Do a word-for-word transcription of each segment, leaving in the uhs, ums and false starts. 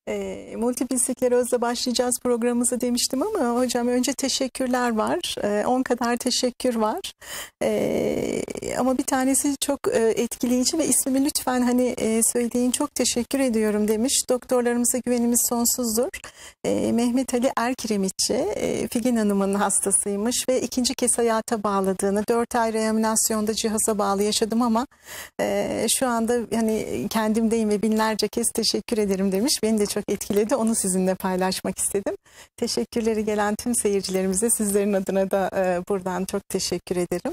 E, multiple sklerozla başlayacağız programımızı demiştim ama hocam önce teşekkürler var. E, on kadar teşekkür var. E, ama bir tanesi çok e, etkileyici ve ismimi lütfen hani e, söyleyin, çok teşekkür ediyorum demiş. Doktorlarımıza güvenimiz sonsuzdur. E, Mehmet Ali Erkiremitçi, e, Figen Hanım'ın hastasıymış ve ikinci kez hayata bağladığını, dört ay reanimasyonda cihaza bağlı yaşadım ama e, şu anda hani kendimdeyim ve binlerce kez teşekkür ederim demiş. Beni de çok etkiledi. Onu sizinle paylaşmak istedim. Teşekkürleri gelen tüm seyircilerimize, sizlerin adına da e, buradan çok teşekkür ederim.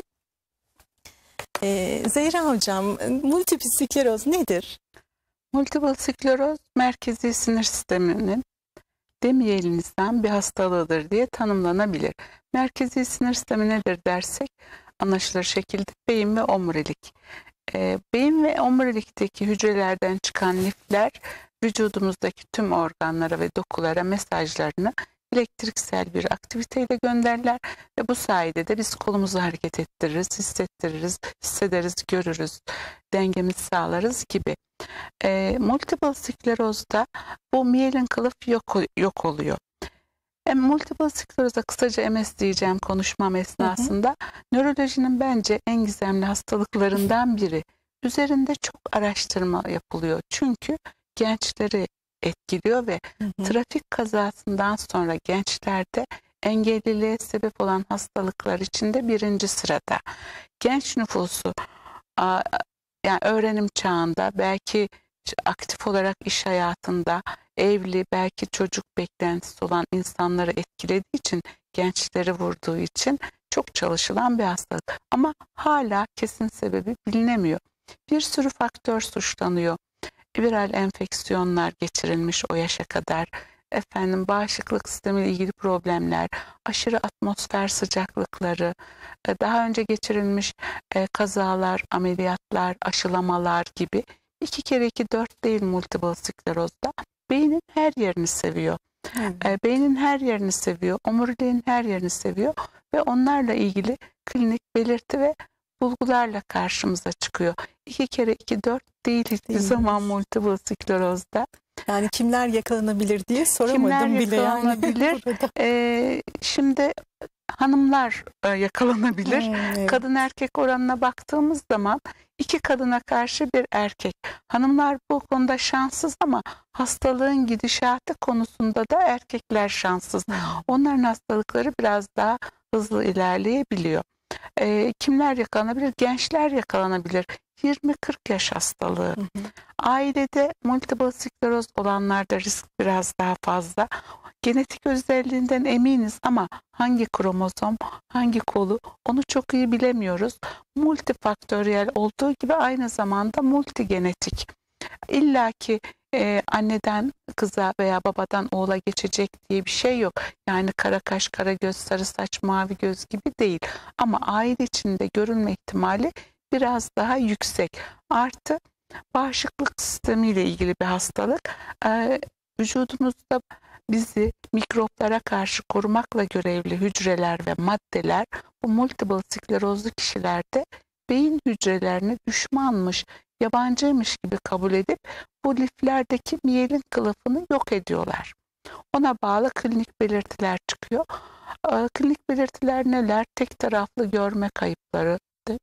E, Zehra Hocam, multiple skleroz nedir? Multiple skleroz merkezi sinir sisteminin demeyelinizden bir hastalığıdır diye tanımlanabilir. Merkezi sinir sistemi nedir dersek anlaşılır şekilde beyin ve omurilik. E, beyin ve omurilikteki hücrelerden çıkan lifler vücudumuzdaki tüm organlara ve dokulara mesajlarını elektriksel bir aktiviteyle gönderirler ve bu sayede de biz kolumuzu hareket ettiririz, hissettiririz, hissederiz, görürüz, dengemizi sağlarız gibi. E, multiple sklerozda bu miyelin kılıf yok, yok oluyor. E, multiple skleroza kısaca M S diyeceğim konuşmam esnasında. Hı hı. Nörolojinin bence en gizemli hastalıklarından biri. Üzerinde çok araştırma yapılıyor. Çünkü gençleri etkiliyor ve hı hı. trafik kazasından sonra gençlerde engelliliğe sebep olan hastalıklar içinde birinci sırada. Genç nüfusu yani öğrenim çağında, belki aktif olarak iş hayatında, evli, belki çocuk beklentisi olan insanları etkilediği için, gençleri vurduğu için çok çalışılan bir hastalık. Ama hala kesin sebebi bilinemiyor. Bir sürü faktör suçlanıyor. Viral enfeksiyonlar geçirilmiş o yaşa kadar, efendim bağışıklık sistemiyle ilgili problemler, aşırı atmosfer sıcaklıkları, daha önce geçirilmiş kazalar, ameliyatlar, aşılamalar gibi. İki kere iki dört değil multiple sklerozda. Beynin her yerini seviyor. Evet. Beynin her yerini seviyor, omuriliğin her yerini seviyor ve onlarla ilgili klinik belirti ve bulgularla karşımıza çıkıyor. İki kere iki dört değil hiçbir zaman multiple sklerozda. Yani kimler yakalanabilir diye soramadım kimler bile. Yakalanabilir? Yani. ee, şimdi hanımlar e, yakalanabilir. Hmm, evet. Kadın erkek oranına baktığımız zaman iki kadına karşı bir erkek. Hanımlar bu konuda şanssız ama hastalığın gidişatı konusunda da erkekler şanssız. Hmm. Onların hastalıkları biraz daha hızlı ilerleyebiliyor. E, kimler yakalanabilir? Gençler yakalanabilir. yirmi kırk yaş hastalığı. Hı hı. Ailede multiple skleroz olanlarda risk biraz daha fazla. Genetik özelliğinden eminiz ama hangi kromozom, hangi kolu onu çok iyi bilemiyoruz. Multifaktöriyel olduğu gibi aynı zamanda multigenetik. İlla ki e, anneden kıza veya babadan oğula geçecek diye bir şey yok. Yani kara kaş, kara göz, sarı saç, mavi göz gibi değil. Ama aile içinde görülme ihtimali biraz daha yüksek. Artı bağışıklık sistemiyle ilgili bir hastalık. Ee, vücudumuzda bizi mikroplara karşı korumakla görevli hücreler ve maddeler bu multiple sklerozlu kişilerde beyin hücrelerini düşmanmış, yabancıymış gibi kabul edip bu liflerdeki miyelin kılıfını yok ediyorlar. Ona bağlı klinik belirtiler çıkıyor. Ee, klinik belirtiler neler? Tek taraflı görme kayıpları,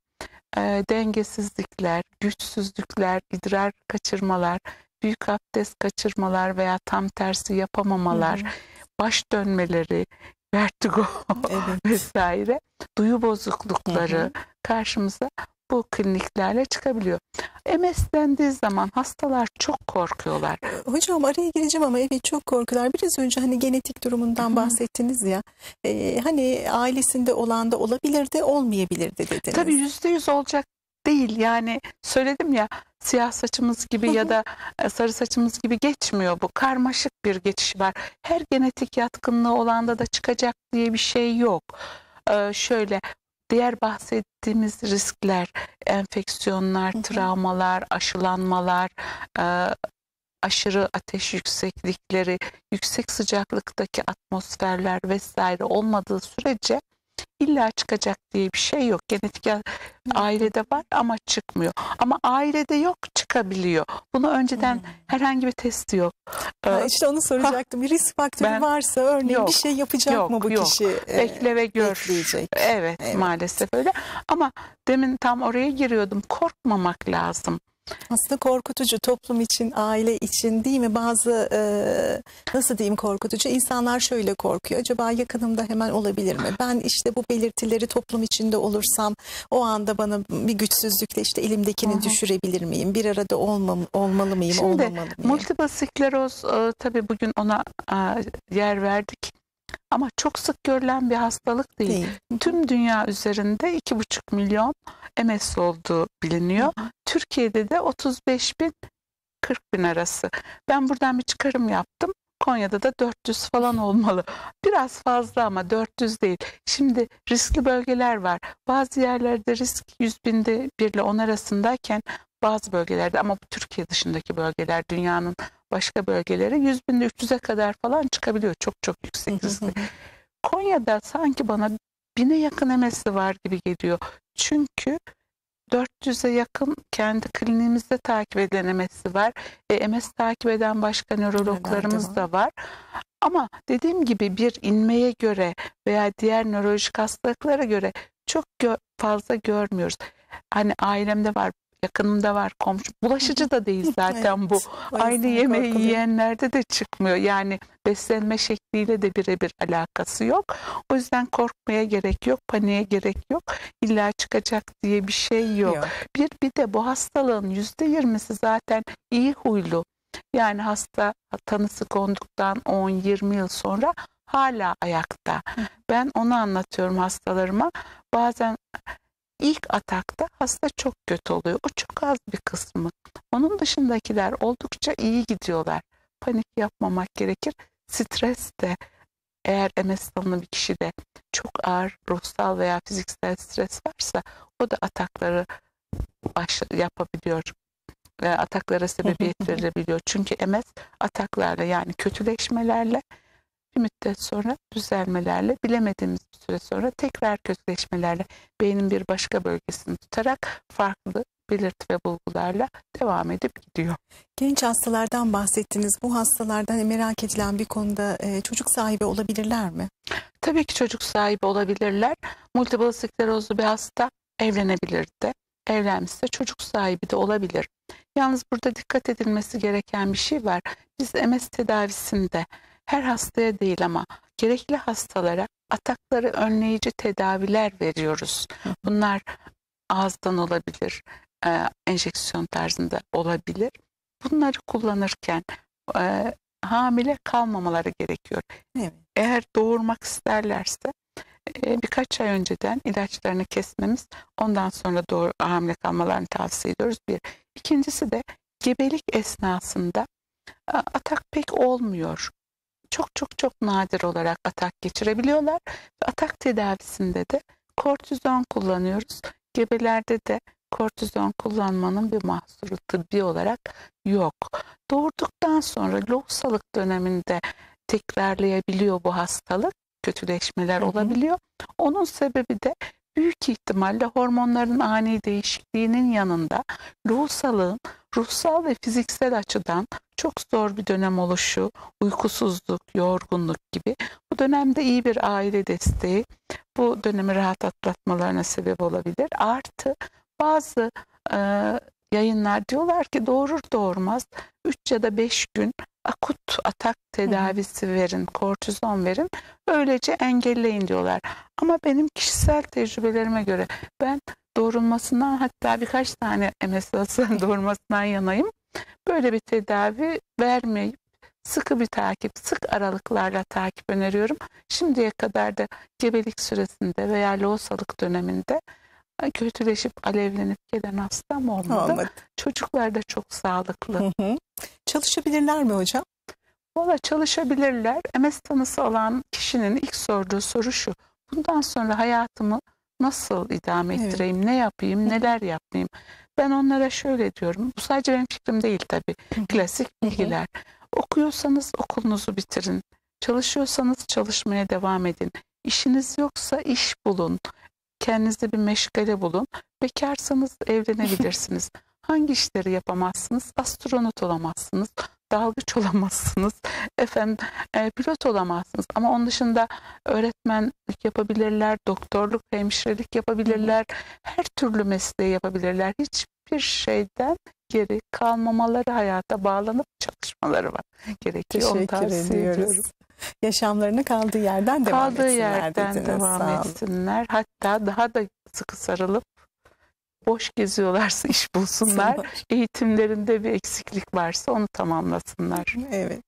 E, dengesizlikler, güçsüzlükler, idrar kaçırmalar, büyük abdest kaçırmalar veya tam tersi yapamamalar, hı hı. baş dönmeleri, vertigo evet. vesaire, duyu bozuklukları hı hı. karşımıza bu kliniklerle çıkabiliyor. M S dendiği zaman hastalar çok korkuyorlar. Hocam araya gireceğim ama evet çok korkuyorlar. Biraz önce hani genetik durumundan Hı. bahsettiniz ya. E, hani ailesinde olan da olabilir de olmayabilir de dediniz. Tabii yüzde yüz olacak değil. Yani söyledim ya, siyah saçımız gibi ya da sarı saçımız gibi geçmiyor bu. Karmaşık bir geçiş var. Her genetik yatkınlığı olanda da çıkacak diye bir şey yok. Ee, şöyle diğer bahsettiğimiz riskler, enfeksiyonlar, travmalar, aşılanmalar, e, aşırı ateş yükseklikleri, yüksek sıcaklıktaki atmosferler vesaire olmadığı sürece illa çıkacak diye bir şey yok. Genetik ailede var ama çıkmıyor. Ama ailede yok, çıkabiliyor. Bunu önceden Hmm. herhangi bir testi yok. Ha, işte onu soracaktım. Bir risk faktörü Ben- varsa örneğin Yok, bir şey yapacak yok, mı bu yok. kişi? e, Bekle ve gör. bekleyecek. Evet, Evet. maalesef öyle. Ama demin tam oraya giriyordum. Korkmamak lazım. Aslında korkutucu toplum için, aile için değil mi? Bazı e, nasıl diyeyim korkutucu? İnsanlar şöyle korkuyor. Acaba yakınımda hemen olabilir mi? Ben işte bu belirtileri toplum içinde olursam o anda bana bir güçsüzlükle işte elimdekini Hı hı. düşürebilir miyim? Bir arada olmam, olmalı mıyım, Şimdi olmamalı mıyım? multiple skleroz e, tabii bugün ona e, yer verdik. Ama çok sık görülen bir hastalık değil. Değil. Tüm dünya üzerinde iki buçuk milyon M S olduğu biliniyor. Hı hı. Türkiye'de de otuz beş bin kırk bin arası. Ben buradan bir çıkarım yaptım. Konya'da da dört yüz falan olmalı. Biraz fazla ama dört yüz değil. Şimdi riskli bölgeler var. Bazı yerlerde risk yüz binde bir ile on arasındayken bazı bölgelerde, ama bu Türkiye dışındaki bölgeler, dünyanın başka bölgeleri yüz binde üç yüze kadar falan çıkabiliyor. Çok çok yüksek riskli. Konya'da sanki bana bine yakın M S'i var gibi geliyor. Çünkü dört yüze yakın kendi kliniğimizde takip edilen M S'i var. E, M S takip eden başka nörologlarımız da var. Ama dediğim gibi bir inmeye göre veya diğer nörolojik hastalıklara göre çok gö fazla görmüyoruz. Hani ailemde var, yakınımda var, komşu. Bulaşıcı da değil zaten Evet, bu. o Aynı yüzden yemeği korkuluyor. yiyenlerde de çıkmıyor. Yani beslenme şekliyle de birebir alakası yok. O yüzden korkmaya gerek yok, paniğe gerek yok. İlla çıkacak diye bir şey yok. Yok. Bir, bir de bu hastalığın yüzde yirmisi zaten iyi huylu. Yani hasta tanısı konduktan on yirmi yıl sonra hala ayakta. Ben onu anlatıyorum hastalarıma. Bazen ilk atakta hasta çok kötü oluyor. O çok az bir kısmı. Onun dışındakiler oldukça iyi gidiyorlar. Panik yapmamak gerekir. Stres de, eğer M S tanımlı bir kişide çok ağır ruhsal veya fiziksel stres varsa o da atakları baş yapabiliyor. Ve ataklara sebebiyet verebiliyor. Çünkü M S ataklarla, yani kötüleşmelerle, bir müddet sonra düzelmelerle, bilemediğimiz bir süre sonra tekrar kötüleşmelerle, beynin bir başka bölgesini tutarak farklı belirti ve bulgularla devam edip gidiyor. Genç hastalardan bahsettiniz. Bu hastalardan merak edilen bir konuda e, çocuk sahibi olabilirler mi? Tabii ki çocuk sahibi olabilirler. Multiple sklerozlu bir hasta evlenebilir de. Evlenmişse çocuk sahibi de olabilir. Yalnız burada dikkat edilmesi gereken bir şey var. Biz M S tedavisinde her hastaya değil ama gerekli hastalara atakları önleyici tedaviler veriyoruz. Bunlar ağızdan olabilir, e, enjeksiyon tarzında olabilir. Bunları kullanırken e, hamile kalmamaları gerekiyor. Evet. Eğer doğurmak isterlerse e, birkaç ay önceden ilaçlarını kesmemiz, ondan sonra doğru hamile kalmalarını tavsiye ediyoruz. Bir. İkincisi de gebelik esnasında e, atak pek olmuyor. Çok çok çok nadir olarak atak geçirebiliyorlar. Atak tedavisinde de kortizon kullanıyoruz. Gebelerde de kortizon kullanmanın bir mahsuru tıbbi olarak yok. Doğurduktan sonra lohusalık döneminde tekrarlayabiliyor bu hastalık. Kötüleşmeler Hı hı. olabiliyor. Onun sebebi de büyük ihtimalle hormonların ani değişikliğinin yanında lohusalığın ruhsal ve fiziksel açıdan çok zor bir dönem oluşu, uykusuzluk, yorgunluk gibi. Bu dönemde iyi bir aile desteği bu dönemi rahat atlatmalarına sebep olabilir. Artı bazı e, yayınlar diyorlar ki doğurur doğurmaz üç ya da beş gün akut atak tedavisi verin, kortizon verin, öylece engelleyin diyorlar. Ama benim kişisel tecrübelerime göre ben doğurulmasından, hatta birkaç tane M S hastasının doğurmasından yanayım. Böyle bir tedavi vermeyip sıkı bir takip, sık aralıklarla takip öneriyorum. Şimdiye kadar da gebelik süresinde veya lohusalık döneminde kötüleşip alevlenip gelen hastam olmadı. Olmadı. Çocuklar da çok sağlıklı. Hı hı. Çalışabilirler mi hocam? Valla çalışabilirler. M S tanısı olan kişinin ilk sorduğu soru şu: bundan sonra hayatımı nasıl idame Evet. ettireyim, ne yapayım, neler yapmayayım? Ben onlara şöyle diyorum. Bu sadece benim fikrim değil tabii. Klasik bilgiler. Okuyorsanız okulunuzu bitirin. Çalışıyorsanız çalışmaya devam edin. İşiniz yoksa iş bulun. Kendinize bir meşgale bulun. Bekarsanız evlenebilirsiniz. Hangi işleri yapamazsınız? Astronot olamazsınız. Dalgıç olamazsınız. Efendim e, pilot olamazsınız. Ama onun dışında öğretmenlik yapabilirler, doktorluk, hemşirelik yapabilirler. Her türlü mesleği yapabilirler. Hiçbir şeyden geri kalmamaları, hayata bağlanıp çalışmaları var. Gerekiyor. Onu Teşekkür tavsiye ediyoruz. ediyorum. Yaşamlarını kaldığı yerden devam Kaldığı etsinler yerden dediniz. devam Sağ olun. etsinler. Hatta daha da sıkı sarılıp boş geziyorlarsa iş bulsunlar. Eğitimlerinde bir eksiklik varsa onu tamamlasınlar. Evet.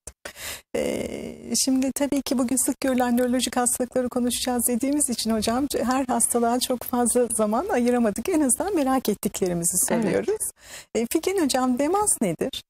Ee, şimdi tabii ki bugün sık görülen nörolojik hastalıkları konuşacağız dediğimiz için hocam her hastalığa çok fazla zaman ayıramadık. En azından merak ettiklerimizi soruyoruz. Evet. Ee, Figen hocam, demans nedir?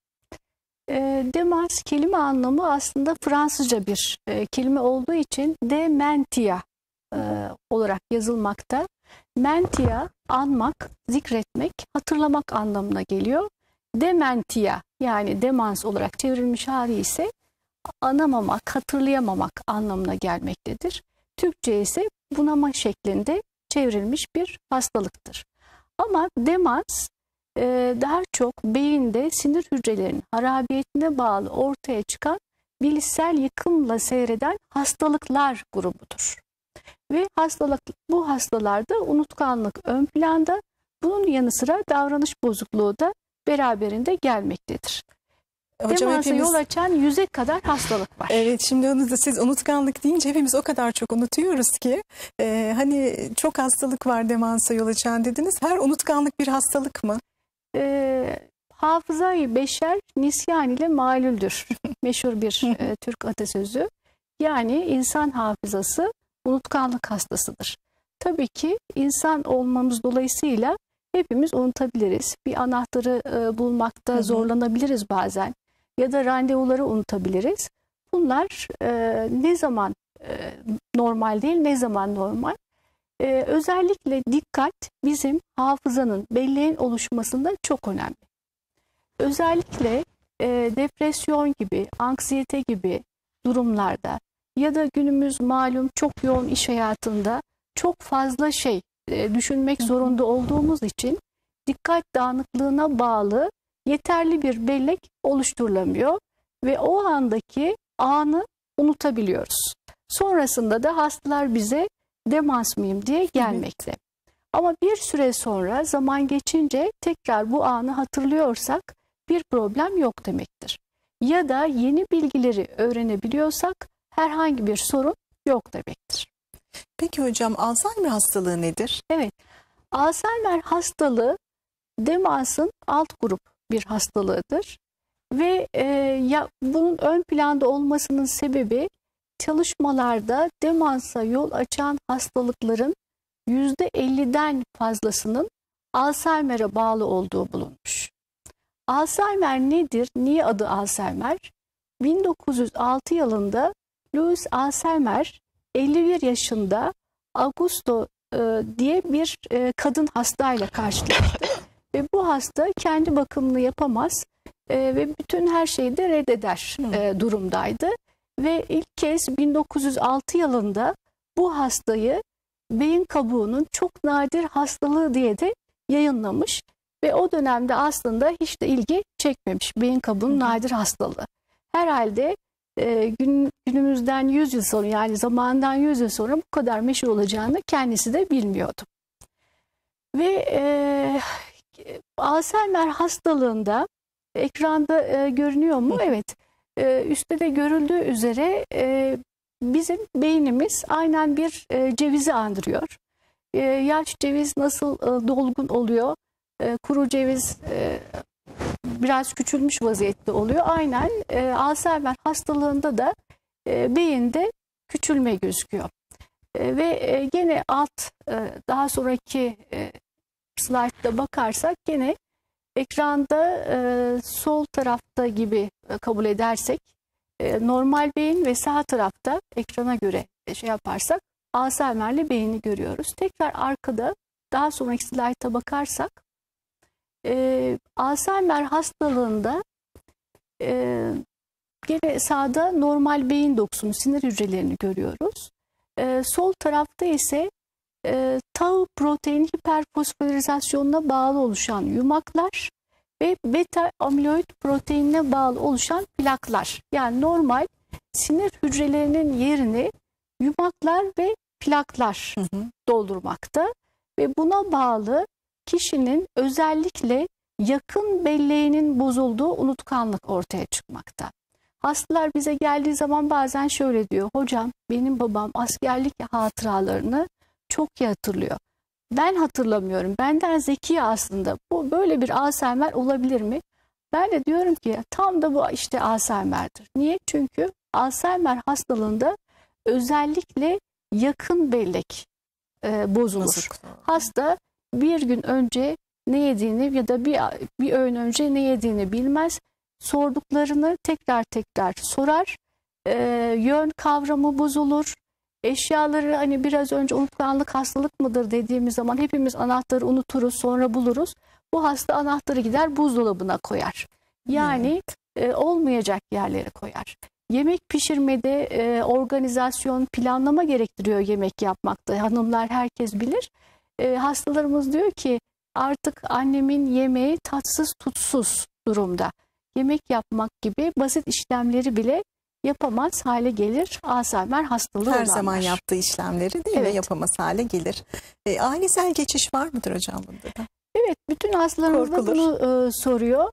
E, demans kelime anlamı aslında Fransızca bir e, kelime olduğu için dementia e, olarak yazılmakta. Mentia anmak, zikretmek, hatırlamak anlamına geliyor. Dementia yani demans olarak çevrilmiş hali ise anamamak, hatırlayamamak anlamına gelmektedir. Türkçe ise bunama şeklinde çevrilmiş bir hastalıktır. Ama demans e, daha çok beyinde sinir hücrelerinin harabiyetine bağlı ortaya çıkan bilişsel yıkımla seyreden hastalıklar grubudur. Ve hastalık, bu hastalarda unutkanlık ön planda, bunun yanı sıra davranış bozukluğu da beraberinde gelmektedir. Hocam, Demansa hepimiz... yol açan yüze kadar hastalık var. Evet, şimdi onu da siz unutkanlık deyince hepimiz o kadar çok unutuyoruz ki e, hani çok hastalık var demansa yol açan dediniz. Her unutkanlık bir hastalık mı? E, hafızayı beşer nisyan ile malüldür. Meşhur bir e, Türk atasözü. Yani insan hafızası unutkanlık hastasıdır. Tabii ki insan olmamız dolayısıyla hepimiz unutabiliriz. Bir anahtarı e, bulmakta hı hı. zorlanabiliriz bazen. Ya da randevuları unutabiliriz. Bunlar e, ne zaman e, normal değil, ne zaman normal? E, özellikle dikkat bizim hafızanın, belleğin oluşmasında çok önemli. Özellikle e, depresyon gibi, anksiyete gibi durumlarda ya da günümüz malum çok yoğun iş hayatında çok fazla şey e, düşünmek zorunda olduğumuz için dikkat dağınıklığına bağlı yeterli bir bellek oluşturulamıyor ve o andaki anı unutabiliyoruz. Sonrasında da hastalar bize demans mıyım diye gelmekte. Evet. Ama bir süre sonra zaman geçince tekrar bu anı hatırlıyorsak bir problem yok demektir. Ya da yeni bilgileri öğrenebiliyorsak herhangi bir sorun yok demektir. Peki hocam, Alzheimer hastalığı nedir? Evet, Alzheimer hastalığı demansın alt grup bir hastalığıdır. Ve e, ya, bunun ön planda olmasının sebebi çalışmalarda demansa yol açan hastalıkların yüzde elliden fazlasının Alzheimer'e bağlı olduğu bulunmuş. Alzheimer nedir? Niye adı Alzheimer? bin dokuz yüz altı yılında Louis Alzheimer elli bir yaşında Augusto e, diye bir e, kadın hastayla karşılaştı. Ve bu hasta kendi bakımını yapamaz e, ve bütün her şeyi de reddeder e, durumdaydı. Ve ilk kez bin dokuz yüz altı yılında bu hastayı beyin kabuğunun çok nadir hastalığı diye de yayınlamış. Ve o dönemde aslında hiç de ilgi çekmemiş beyin kabuğunun nadir hastalığı. Herhalde e, gün, günümüzden yüz yıl sonra, yani zamandan yüz yıl sonra bu kadar meşhur olacağını kendisi de bilmiyordu. Ve e, Alzheimer hastalığında ekranda e, görünüyor mu? Evet. E, üstte de görüldüğü üzere e, bizim beynimiz aynen bir e, cevizi andırıyor. E, yaş ceviz nasıl e, dolgun oluyor? E, kuru ceviz e, biraz küçülmüş vaziyette oluyor. Aynen e, Alzheimer hastalığında da e, beyinde küçülme gözüküyor. E, ve e, gene alt e, daha sonraki e, slaytta bakarsak gene ekranda e, sol tarafta gibi e, kabul edersek e, normal beyin ve sağ tarafta ekrana göre e, şey yaparsak Alzheimer'li beyni görüyoruz. Tekrar arkada daha sonraki slayta bakarsak e, Alzheimer hastalığında e, gene sağda normal beyin dokusunu, sinir hücrelerini görüyoruz. E, sol tarafta ise e, tau protein hiperfosforilasyonuna bağlı oluşan yumaklar ve beta amiloid proteinine bağlı oluşan plaklar. Yani normal sinir hücrelerinin yerini yumaklar ve plaklar Hı hı. doldurmakta ve buna bağlı kişinin özellikle yakın belleğinin bozulduğu unutkanlık ortaya çıkmakta. Hastalar bize geldiği zaman bazen şöyle diyor: hocam benim babam askerlik hatıralarını çok iyi hatırlıyor. Ben hatırlamıyorum. Benden zeki aslında. Bu böyle bir Alzheimer olabilir mi? Ben de diyorum ki tam da bu işte Alzheimer'dir. Niye? Çünkü Alzheimer hastalığında özellikle yakın bellek e, bozulur. Bozuk. Hasta bir gün önce ne yediğini ya da bir, bir öğün önce ne yediğini bilmez. Sorduklarını tekrar tekrar sorar. E, yön kavramı bozulur. Eşyaları, hani biraz önce unutkanlık hastalık mıdır dediğimiz zaman hepimiz anahtarı unuturuz, sonra buluruz. Bu hasta anahtarı gider buzdolabına koyar. Yani e, olmayacak yerlere koyar. Yemek pişirmede e, organizasyon, planlama gerektiriyor yemek yapmakta. Hanımlar herkes bilir. E, hastalarımız diyor ki artık annemin yemeği tatsız tutsuz durumda. Yemek yapmak gibi basit işlemleri bile yapamaz hale gelir Alzheimer hastalığı Her olanlar. zaman yaptığı işlemleri değil mi Evet. yapamaz hale gelir. E, ailesel geçiş var mıdır hocam bunda da? Evet, bütün hastalarımız da Korkulur. bunu e, soruyor.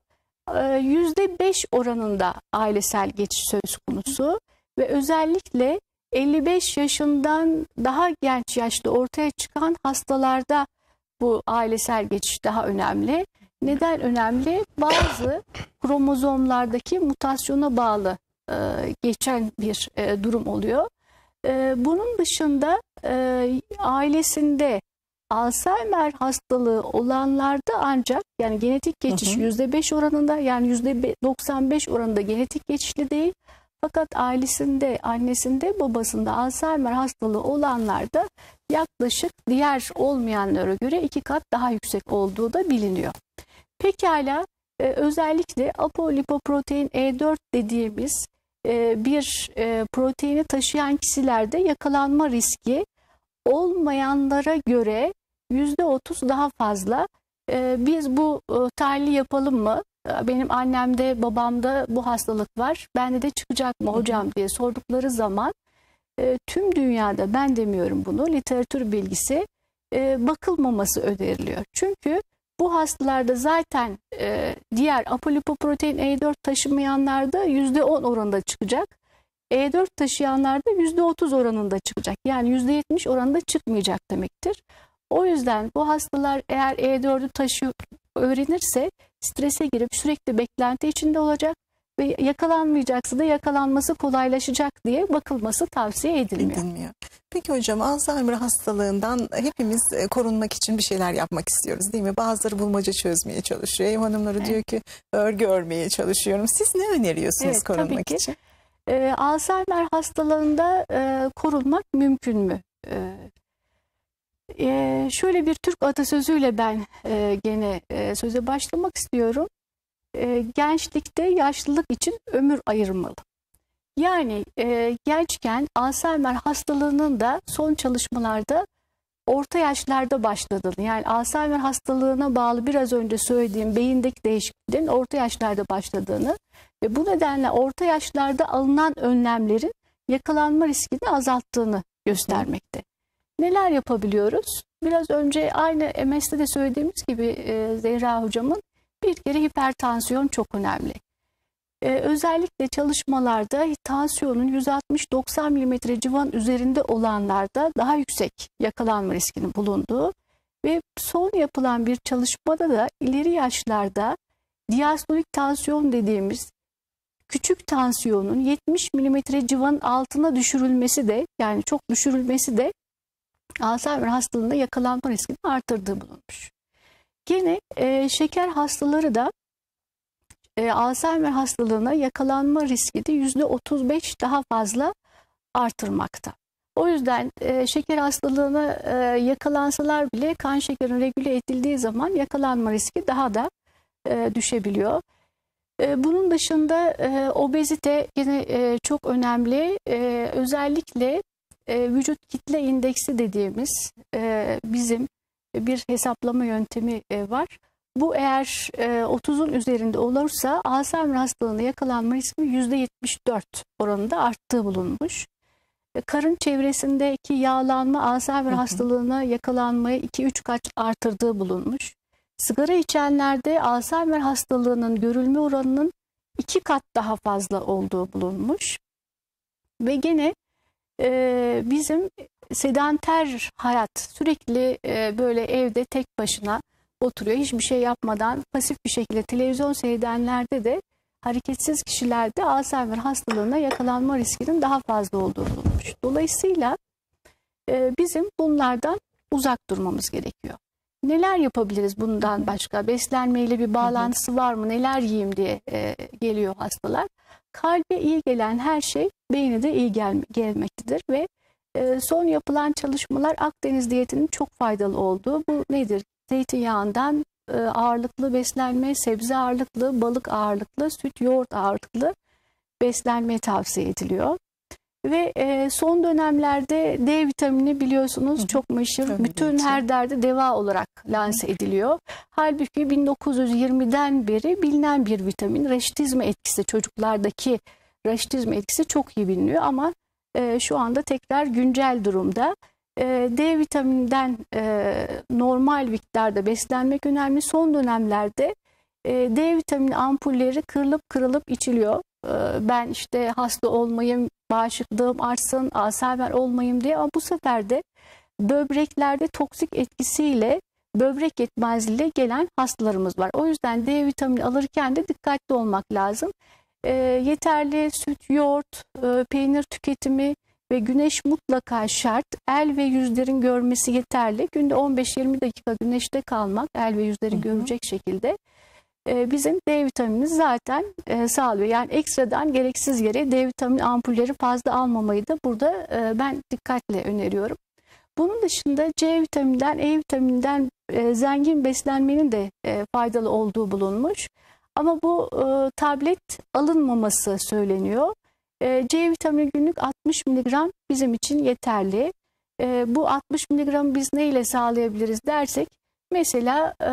yüzde beş oranında ailesel geçiş söz konusu ve özellikle elli beş yaşından daha genç yaşta ortaya çıkan hastalarda bu ailesel geçiş daha önemli. Neden önemli? Bazı kromozomlardaki mutasyona bağlı e, geçen bir e, durum oluyor. E, bunun dışında e, ailesinde Alzheimer hastalığı olanlarda ancak, yani genetik geçiş Hı hı. yüzde beş oranında, yani yüzde doksan beş oranında genetik geçişli değil. Fakat ailesinde, annesinde, babasında Alzheimer hastalığı olanlarda yaklaşık diğer olmayanlara göre iki kat daha yüksek olduğu da biliniyor. Pekala, e, özellikle apolipoprotein E dört dediğimiz e, bir e, proteini taşıyan kişilerde yakalanma riski olmayanlara göre yüzde otuz daha fazla. Ee, biz bu e, tahlili yapalım mı? Benim annemde, babamda bu hastalık var. Bende de çıkacak mı hocam diye sordukları zaman e, tüm dünyada, ben demiyorum bunu, literatür bilgisi e, bakılmaması öneriliyor. Çünkü bu hastalarda zaten e, diğer apolipoprotein E dört taşımayanlarda yüzde on oranında çıkacak. E dört taşıyanlarda yüzde otuz oranında çıkacak. Yani yüzde yetmiş oranında çıkmayacak demektir. O yüzden bu hastalar eğer E dördü taşıyor öğrenirse strese girip sürekli beklenti içinde olacak ve yakalanmayacaksa da yakalanması kolaylaşacak diye bakılması tavsiye edilmiyor. Edilmiyor. Peki hocam, Alzheimer hastalığından hepimiz e, korunmak için bir şeyler yapmak istiyoruz değil mi? Bazıları bulmaca çözmeye çalışıyor. Ev hanımları Evet. diyor ki örgü örmeye çalışıyorum. Siz ne öneriyorsunuz Evet, tabii korunmak ki. için? Ee, Alzheimer hastalığında e, korunmak mümkün mü? Ee, e, şöyle bir Türk atasözüyle ben e, gene e, söze başlamak istiyorum. E, gençlikte yaşlılık için ömür ayırmalı. Yani e, gençken Alzheimer hastalığının da son çalışmalarda orta yaşlarda başladığını, yani Alzheimer hastalığına bağlı biraz önce söylediğim beyindeki değişikliklerin orta yaşlarda başladığını ve bu nedenle orta yaşlarda alınan önlemlerin yakalanma riskini azalttığını göstermekte. Neler yapabiliyoruz? Biraz önce aynı M S'te de söylediğimiz gibi e, Zehra hocamın, bir kere hipertansiyon çok önemli. Ee, özellikle çalışmalarda tansiyonun yüz altmış doksan milimetre civan üzerinde olanlarda daha yüksek yakalanma riskinin bulunduğu ve son yapılan bir çalışmada da ileri yaşlarda diastolik tansiyon dediğimiz küçük tansiyonun yetmiş milimetre civanın altına düşürülmesi de, yani çok düşürülmesi de Alzheimer hastalığında yakalanma riskini artırdığı bulunmuş. Gene e, şeker hastaları da e, Alzheimer hastalığına yakalanma riskini yüzde otuz beş daha fazla artırmakta. O yüzden e, şeker hastalığına e, yakalansalar bile kan şekerin regüle edildiği zaman yakalanma riski daha da e, düşebiliyor. E, bunun dışında e, obezite yine e, çok önemli. E, özellikle e, vücut kitle indeksi dediğimiz e, bizim bir hesaplama yöntemi e, var. Bu eğer e, otuzun üzerinde olursa Alzheimer hastalığına yakalanma riski yüzde yetmiş dört oranında arttığı bulunmuş. E, karın çevresindeki yağlanma Alzheimer hastalığına yakalanmayı iki üç kat artırdığı bulunmuş. Sigara içenlerde Alzheimer hastalığının görülme oranının iki kat daha fazla olduğu bulunmuş. Ve gene e, bizim sedanter hayat, sürekli e, böyle evde tek başına oturuyor, hiçbir şey yapmadan pasif bir şekilde televizyon seyredenlerde de hareketsiz kişilerde Alzheimer hastalığına yakalanma riskinin daha fazla olduğu bulunmuş. Dolayısıyla e, bizim bunlardan uzak durmamız gerekiyor. Neler yapabiliriz bundan başka? Beslenmeyle bir bağlantısı var mı? Neler yiyeyim diye e, geliyor hastalar. Kalbe iyi gelen her şey beyne de iyi gel gelmektedir ve e, son yapılan çalışmalar Akdeniz diyetinin çok faydalı olduğu. Bu nedir? Zeytinyağından e, ağırlıklı beslenme, sebze ağırlıklı, balık ağırlıklı, süt, yoğurt ağırlıklı beslenme tavsiye ediliyor. Ve e, son dönemlerde D vitamini biliyorsunuz, hı hı, çok meşhur. Tabii bütün için. Her derde deva olarak lanse ediliyor. Halbuki bin dokuz yüz yirmiden beri bilinen bir vitamin. Raşitizma etkisi, çocuklardaki raşitizma etkisi çok iyi biliniyor ama e, şu anda tekrar güncel durumda. E, D vitamininden e, normal miktarda beslenmek önemli. Son dönemlerde e, D vitamini ampulleri kırılıp kırılıp içiliyor. Ben işte hasta olmayayım, bağışıklığım artsın, Alzheimer olmayayım diye, ama bu sefer de böbreklerde toksik etkisiyle böbrek yetmezliğiyle gelen hastalarımız var. O yüzden D vitamini alırken de dikkatli olmak lazım. E, yeterli süt, yoğurt, e, peynir tüketimi ve güneş mutlaka şart. El ve yüzlerin görmesi yeterli. Günde on beş yirmi dakika güneşte kalmak, el ve yüzleri, hı hı, görecek şekilde bizim D vitaminimiz zaten e, sağlıyor. Yani ekstradan gereksiz yere D vitamini ampulleri fazla almamayı da burada e, ben dikkatle öneriyorum. Bunun dışında C vitamininden, E vitamininden e, zengin beslenmenin de e, faydalı olduğu bulunmuş. Ama bu e, tablet alınmaması söyleniyor. E, C vitamini günlük altmış miligram bizim için yeterli. E, bu altmış miligramı biz neyle sağlayabiliriz dersek, mesela e,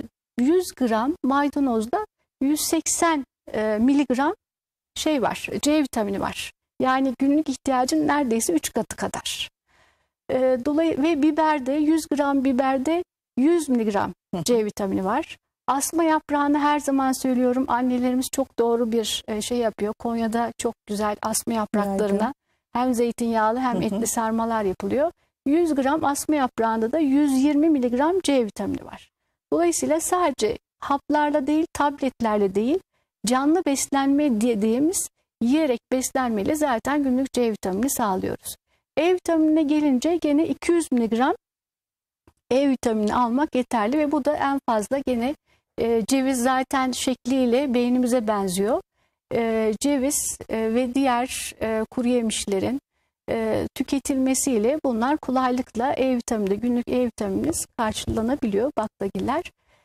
yüz gram maydanozda yüz seksen e, miligram şey var, C vitamini var. Yani günlük ihtiyacın neredeyse üç katı kadar. E, dolayı ve biberde, yüz gram biberde yüz miligram C vitamini var. Asma yaprağını her zaman söylüyorum, annelerimiz çok doğru bir e, şey yapıyor. Konya'da çok güzel asma yapraklarına hem zeytinyağlı hem etli sarmalar yapılıyor. yüz gram asma yaprağında da yüz yirmi miligram C vitamini var. Dolayısıyla sadece haplarla değil, tabletlerle değil, canlı beslenme dediğimiz yiyerek beslenmeyle zaten günlük C vitamini sağlıyoruz. E vitaminine gelince gene iki yüz miligram E vitamini almak yeterli ve bu da en fazla gene e, ceviz zaten şekliyle beynimize benziyor. E, ceviz e, ve diğer e, kuru yemişlerin e, tüketilmesiyle bunlar kolaylıkla E vitamini, günlük E vitaminimiz karşılanabiliyor baklagiller.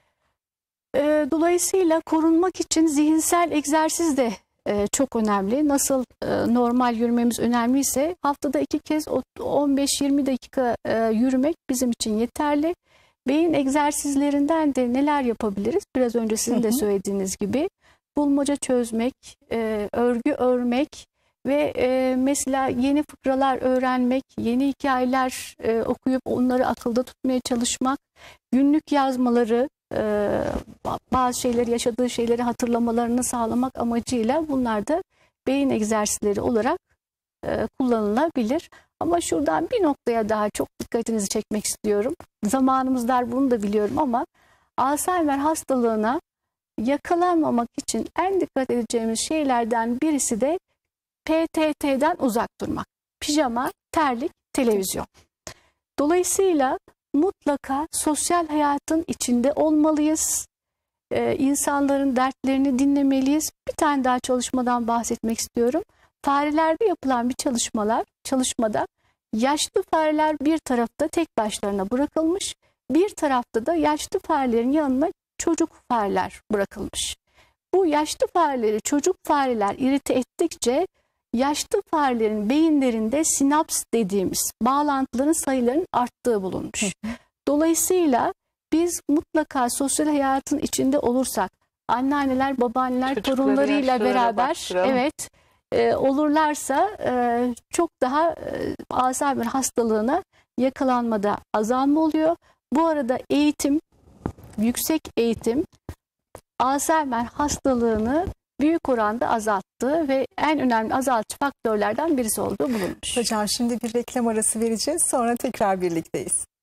E, dolayısıyla korunmak için zihinsel egzersiz de e, çok önemli. Nasıl e, normal yürümemiz önemliyse haftada iki kez on beş yirmi dakika e, yürümek bizim için yeterli. Beyin egzersizlerinden de neler yapabiliriz? Biraz önce sizin de söylediğiniz gibi bulmaca çözmek, e, örgü örmek ve e, mesela yeni fıkralar öğrenmek, yeni hikayeler e, okuyup onları akılda tutmaya çalışmak, günlük yazmaları, e, bazı şeyleri, yaşadığı şeyleri hatırlamalarını sağlamak amacıyla bunlar da beyin egzersizleri olarak e, kullanılabilir. Ama şuradan bir noktaya daha çok dikkatinizi çekmek istiyorum. Zamanımız dar, bunu da biliyorum, ama Alzheimer hastalığına yakalanmamak için en dikkat edeceğimiz şeylerden birisi de P T T'den uzak durmak. Pijama, terlik, televizyon. Dolayısıyla mutlaka sosyal hayatın içinde olmalıyız. Ee, insanların dertlerini dinlemeliyiz. Bir tane daha çalışmadan bahsetmek istiyorum. Farelerde yapılan bir çalışmalar, çalışmada yaşlı fareler bir tarafta tek başlarına bırakılmış, bir tarafta da yaşlı farelerin yanına çocuk fareler bırakılmış. Bu yaşlı fareleri çocuk fareler irite ettikçe yaşlı farelerin beyinlerinde sinaps dediğimiz bağlantıların sayılarının arttığı bulunmuş. Dolayısıyla biz mutlaka sosyal hayatın içinde olursak, anneanneler, babaanneler Çocukları torunlarıyla yaşlılara beraber baktıralım. evet e, olurlarsa e, çok daha e, Alzheimer hastalığına yakalanmada azalma oluyor. Bu arada eğitim, yüksek eğitim Alzheimer hastalığını büyük oranda azalttı ve en önemli azaltıcı faktörlerden birisi olduğu bulunmuş. Hocam şimdi bir reklam arası vereceğiz. Sonra tekrar birlikteyiz.